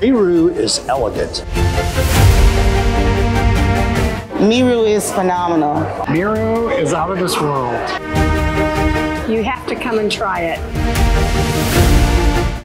MiRu is elegant. MiRu is phenomenal. MiRu is out of this world. You have to come and try it.